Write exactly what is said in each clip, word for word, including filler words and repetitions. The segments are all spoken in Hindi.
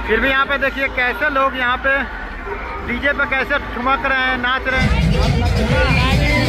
फिर भी यहाँ पे देखिए कैसे लोग यहाँ पे डीजे पे कैसे ठुमक रहे हैं, नाच रहे हैं।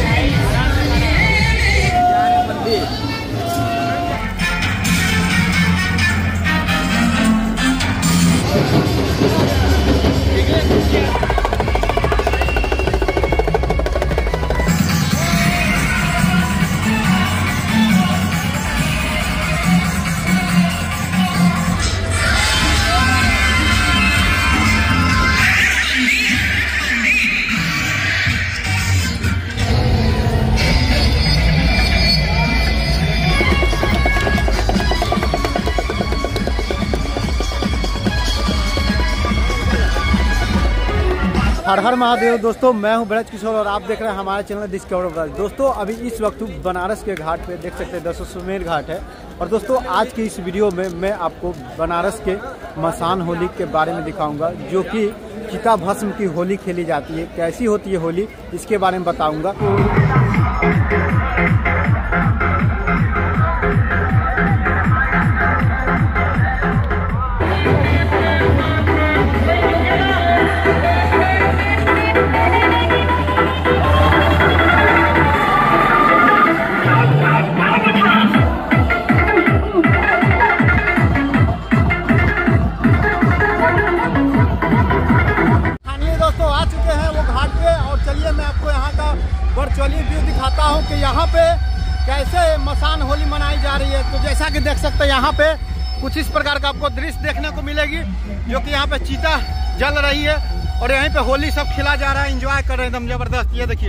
हर हर महादेव। दोस्तों मैं हूं ब्रज किशोर और आप देख रहे हैं हमारे चैनल डिस्कवर ब्रज। दोस्तों अभी इस वक्त बनारस के घाट पे देख सकते हैं दशाश्वमेध घाट है। और दोस्तों आज की इस वीडियो में मैं आपको बनारस के मसान होली के बारे में दिखाऊंगा, जो कि चिता भस्म की होली खेली जाती है। कैसी होती है होली, इसके बारे में बताऊँगा। वर्चुअली व्यू दिखाता हूँ कि यहाँ पे कैसे मसान होली मनाई जा रही है। तो जैसा कि देख सकते हैं यहाँ पे कुछ इस प्रकार का आपको दृश्य देखने को मिलेगी, जो कि यहाँ पे चीता जल रही है और यहीं पे होली सब खिला जा रहा है, एंजॉय कर रहे हैं एकदम जबरदस्त। ये देखिए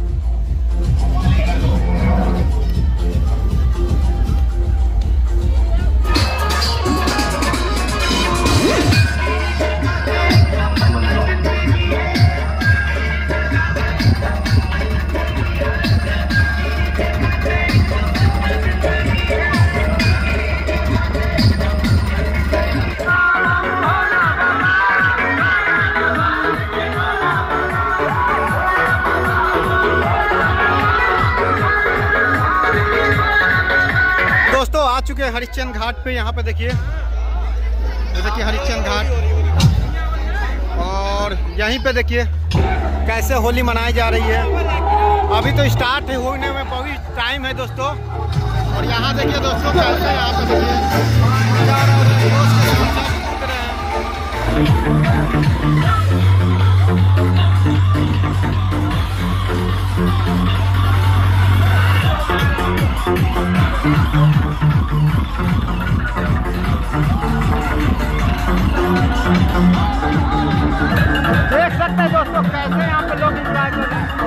आ चुके हैं हरिश्चंद्र घाट पे। यहाँ पे देखिए देखिए हरिश्चंद्र घाट, और यहीं पे देखिए कैसे होली मनाई जा रही है। अभी तो स्टार्ट होने में बहुत टाइम है दोस्तों। और यहाँ देखिए दोस्तों कैसे यहाँ पे देख सकते हैं दोस्तों कैसे यहाँ पे लोग एंजॉय कर रहे हैं।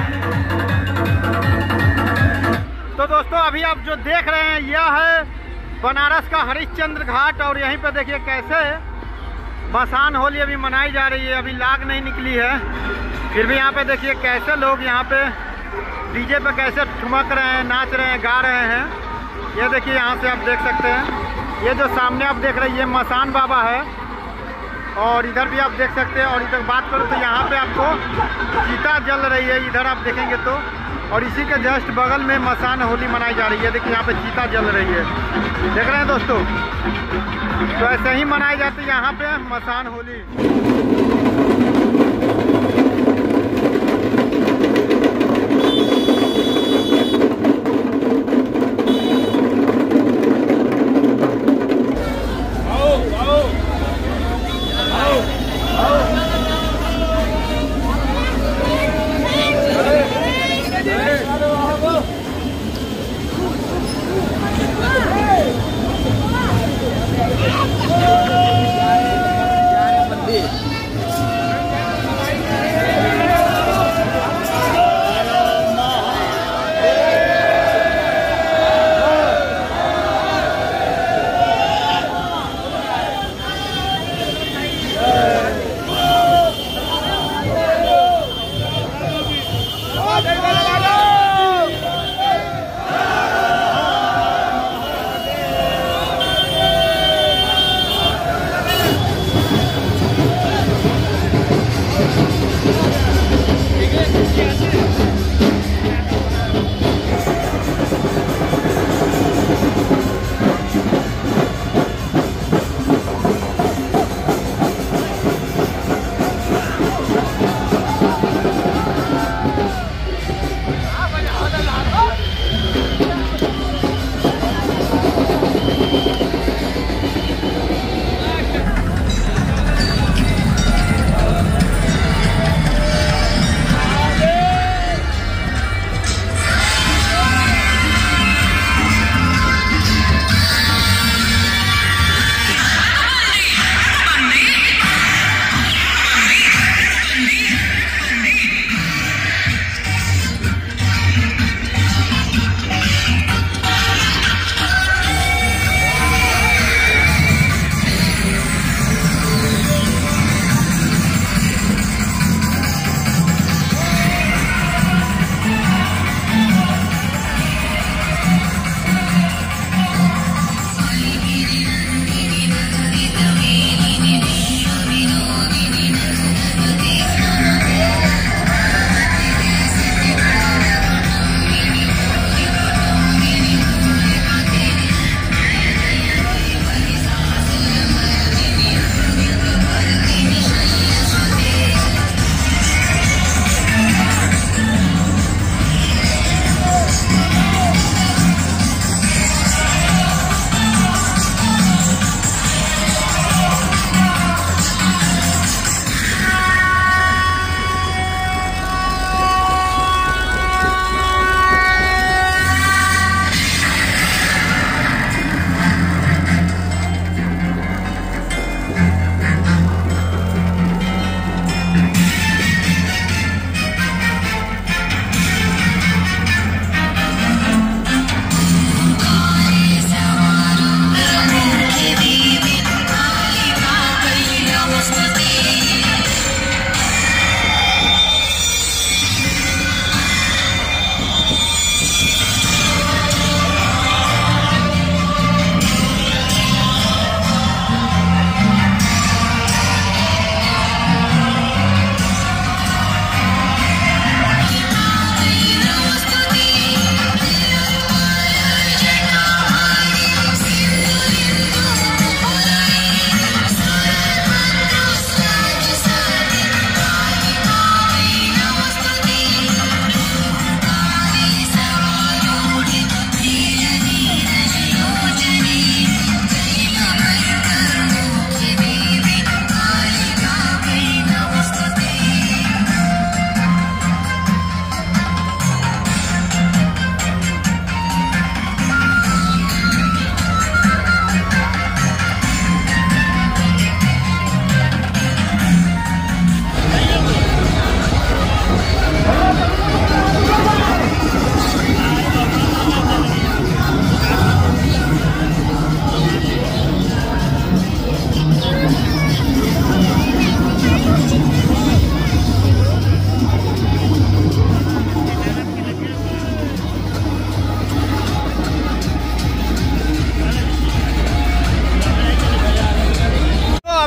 तो दोस्तों अभी आप जो देख रहे हैं यह है बनारस का हरिश्चंद्र घाट, और यहीं पे देखिए कैसे मसान होली अभी मनाई जा रही है। अभी लाग नहीं निकली है, फिर भी यहाँ पे देखिए कैसे लोग यहाँ पे डीजे पे कैसे ठुमक रहे हैं, नाच रहे हैं, गा रहे हैं। ये देखिए यहाँ से आप देख सकते हैं, ये जो सामने आप देख रहे हैं ये मसान बाबा है, और इधर भी आप देख सकते हैं। और इधर बात करूँ तो यहाँ पे आपको चीता जल रही है, इधर आप देखेंगे तो। और इसी के जस्ट बगल में मसान होली मनाई जा रही है। देखिए यहाँ पे चीता जल रही है, देख रहे हैं दोस्तों। तो ऐसे ही मनाई जाती है यहाँ पे मसान होली।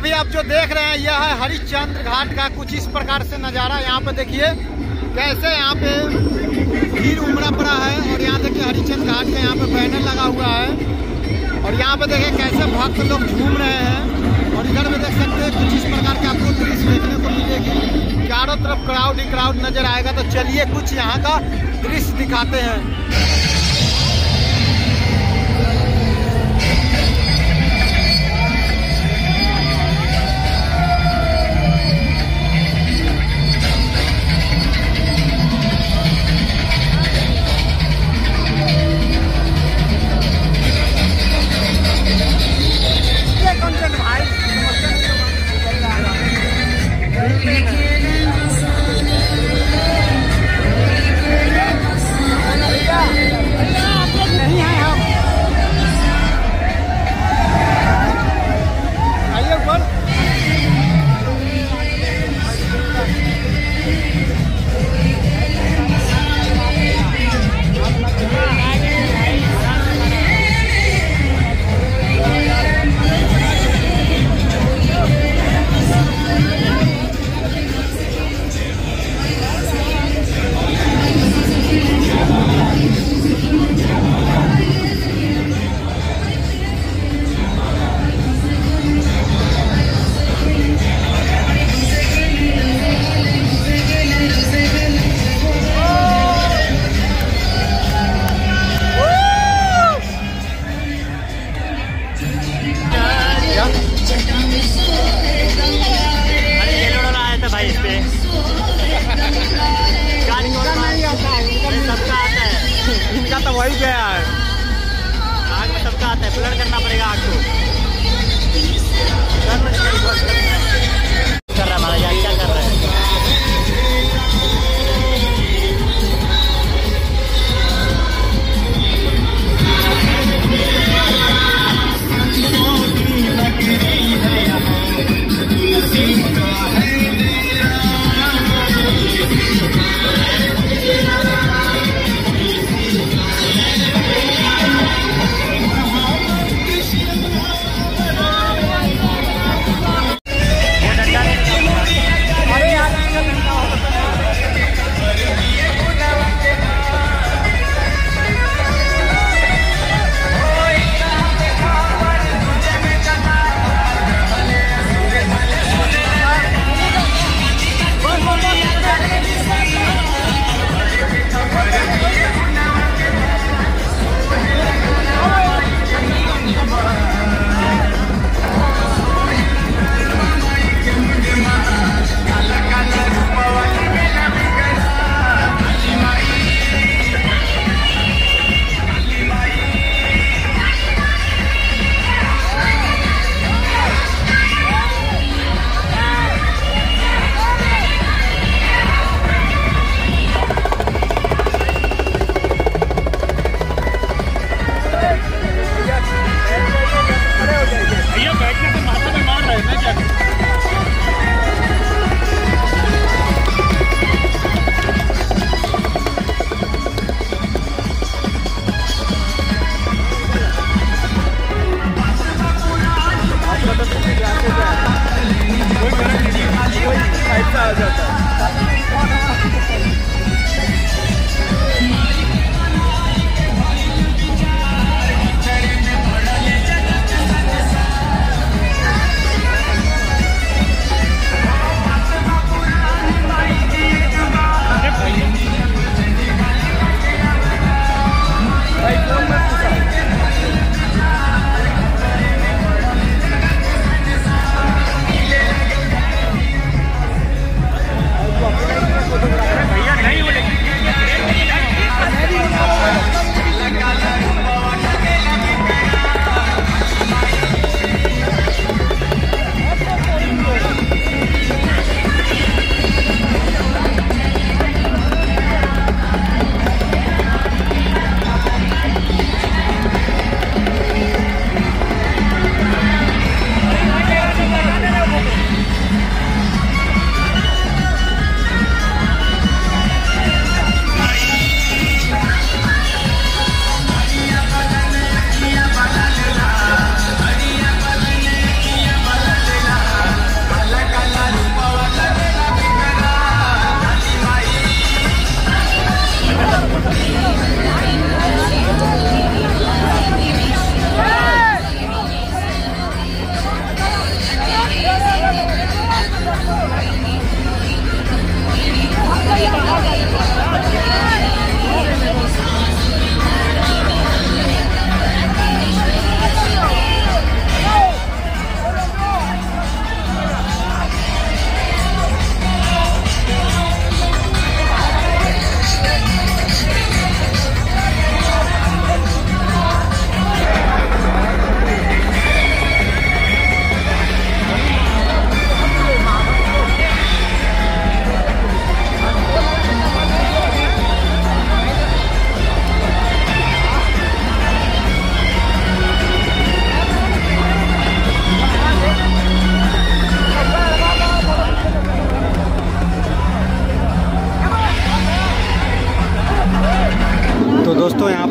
अभी आप जो देख रहे हैं यह है हरिश्चंद्र घाट का कुछ इस प्रकार से नज़ारा। यहाँ पे देखिए कैसे यहाँ पे भीड़ उमड़ा पड़ा है और यहाँ देखिए हरिश्चंद्र घाट का यहाँ पे बैनर लगा हुआ है और यहाँ पे देखिए कैसे भक्त लोग झूम रहे हैं और इधर में देख सकते हैं कुछ इस प्रकार का आपको दृश्य देखने को मिलेगी। चारों तरफ क्राउड ही क्राउड नजर आएगा। तो चलिए कुछ यहाँ का दृश्य दिखाते हैं। इनका तो वही गया है, आग में सबका आता है, ब्लड करना पड़ेगा आग को। कर रहा हमारा यार क्या कर रहा है।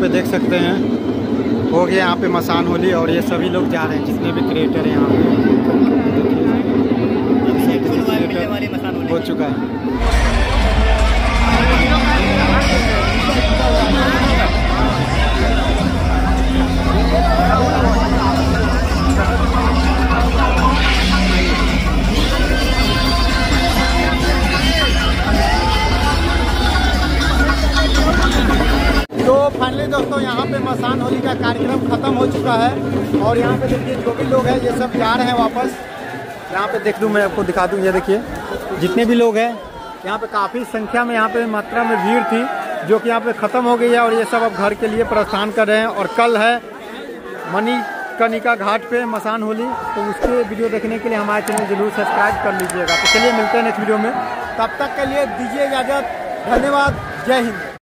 पे देख सकते हैं हो गया यहाँ पे मसान होली, और ये सभी लोग जा रहे हैं जितने भी क्रिएटर हैं यहाँ पे। हो चुका है। तो फाइनली दोस्तों यहाँ पे मसान होली का कार्यक्रम खत्म हो चुका है, और यहाँ पे देखिए जो भी लोग हैं ये सब जा रहे हैं वापस। यहाँ पे देख लूँ, मैं आपको दिखा दूँ, ये देखिए जितने भी लोग हैं यहाँ पे काफ़ी संख्या में यहाँ पे मात्रा में भीड़ थी, जो कि यहाँ पे ख़त्म हो गई है, और ये सब अब घर के लिए प्रस्थान कर रहे हैं। और कल है मणिकर्णिका घाट पे मसान होली, तो उसके वीडियो देखने के लिए हमारे चैनल जरूर सब्सक्राइब कर लीजिएगा। तो चलिए मिलते हैं नेक्स्ट वीडियो में, तब तक के लिए दीजिए इजाज़त। धन्यवाद। जय हिंद।